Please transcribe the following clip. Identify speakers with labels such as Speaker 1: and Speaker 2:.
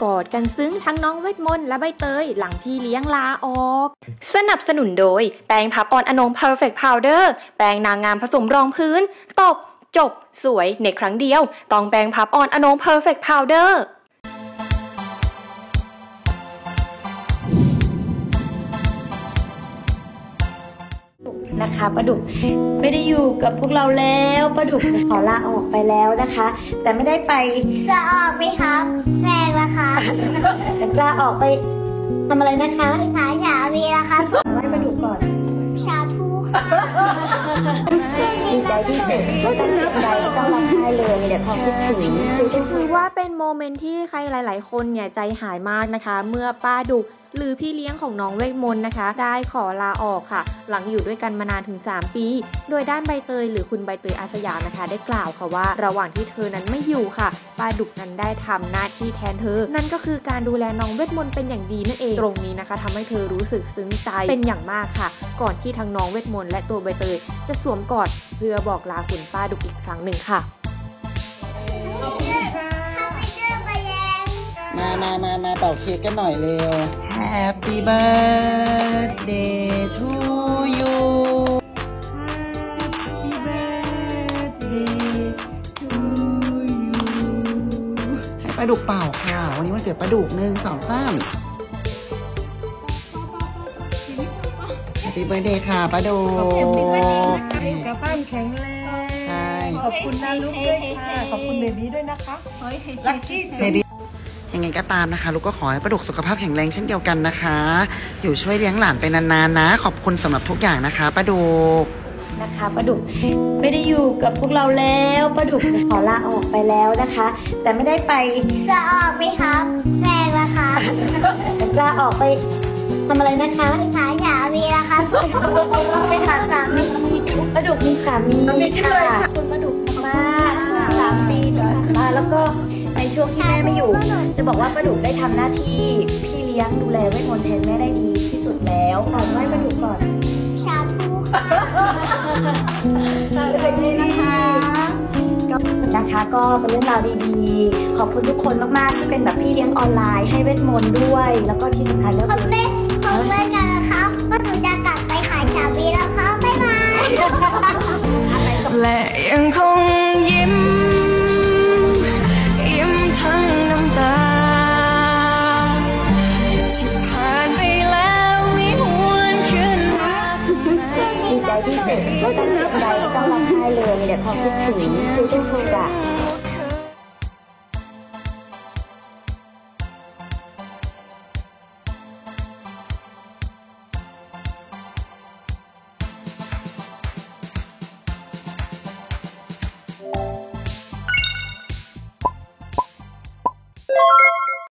Speaker 1: กอดกันซึ้งทั้งน้องเวทมนต์และใบเตยหลังพี่เลี้ยงลาออกสนับสนุนโดยแปรงพับออนอนง Perfect Powder แปรงนางงามผสมรองพื้นตบจบสวยในครั้งเดียวต้องแปรงพับออนอนง Perfect Powder
Speaker 2: นะคะป้าดุกไม่ได้อยู่กับพวกเราแล้วป้าดุกขอลาออกไปแล้วนะคะแต่ไม่ได้ไป
Speaker 3: จะออกไหมครับแฟนนะคะ
Speaker 2: ลาออกไปทำอะไรนะคะ
Speaker 3: หาชาวีนะคะ
Speaker 2: ไว้ป้าดุกก่อน
Speaker 3: ชาทูค่ะ
Speaker 2: ดีใจที่สุดไม่ต้องเสียใจต้องร้องไห้เลยมีแต่ความคิดถึง
Speaker 1: ถือว่าเป็นโมเมนต์ที่ใครหลายๆคนเนี่ยใจหายมากนะคะเมื่อป้าดุกหรือพี่เลี้ยงของน้องเวทมนต์นะคะได้ขอลาออกค่ะหลังอยู่ด้วยกันมานานถึง3 ปีโดยด้านใบเตยหรือคุณใบเตยอาสยามนะคะได้กล่าวค่ะว่าระหว่างที่เธอนั้นไม่อยู่ค่ะป้าดุกนั้นได้ทำหน้าที่แทนเธอนั่นก็คือการดูแลน้องเวทมนต์เป็นอย่างดีนั่นเองตรงนี้นะคะทำให้เธอรู้สึกซึ้งใจเป็นอย่างมากค่ะก่อนที่ทั้งน้องเวทมนต์และตัวใบเตยจะสวมกอดเพื่อบอกลาคุณป้าดุกอีกครั้งหนึ่งค่ะ
Speaker 4: มาเป่าเค้กกันหน่อยเร็ว Happy birthday to you Happy birthday to you ให้ป้าดุกเป่าค่ะวันนี้วันเกิดป้าดุก1 2 3 Happy birthday ค่ะป้าดุก
Speaker 5: กระปั้นแข็งแรง
Speaker 4: ใช่
Speaker 5: ขอบคุณนะลูกด้วยค่ะขอบคุณเบบี้ด้วยนะคะลัคกี้เบบี้
Speaker 4: ยังไงก็ตามนะคะลูกก็ขอให้ป้าดุกสุขภาพแข็งแรงเช่นเดียวกันนะคะอยู่ช่วยเลี้ยงหลานไปนานๆนะขอบคุณสำหรับทุกอย่างนะคะป้าดุก
Speaker 2: นะคะป้าดุกไม่ได้อยู่กับพวกเราแล้วป้าดุกขอลาออกไปแล้วนะคะแต่ไม่ได้ไป
Speaker 3: จะออกไหมครับแฟนนะคะ
Speaker 2: ลาออกไปทำอะไรนะคะ
Speaker 3: หาชาวีนะคะ
Speaker 2: ไปหาสามีป้าดุกมีสามีค่ะคุณป้าดุกมาก3 ปีที่ผ่านมาแล้วก็ในช่วงที่แม่ไม่อยู่จะบอกว่าป้าดุกได้ทำหน้าที่พี่เลี้ยงดูแลเวทมนต์แทนแม่ได้ดีที่สุดแล้วขอไหว้ป้าดุกก่อน
Speaker 3: ชาทูค่ะ
Speaker 2: สวัสดีนะคะก็เป็นเรื่องราวดีๆขอบคุณทุกคนมากๆที่เป็นแบบพี่เลี้ยงออนไลน์ให้เวทมนต์ด้วยแล้วก็ที่สำคัญก็คือ
Speaker 3: ขอบคุณกันนะครับก็หนูจะกลับไปหาชาวีแล้วครับบ๊ายบาย
Speaker 6: และยังคงยิ้มทั้งน้ำตาที่ผ่านไปแล้วไม่หวนคืนรัก
Speaker 2: ดีใจที่สุดไม่ต้องเสียใจต้องร้องไห้เลยมีแต่ความคิดถึงทุกๆ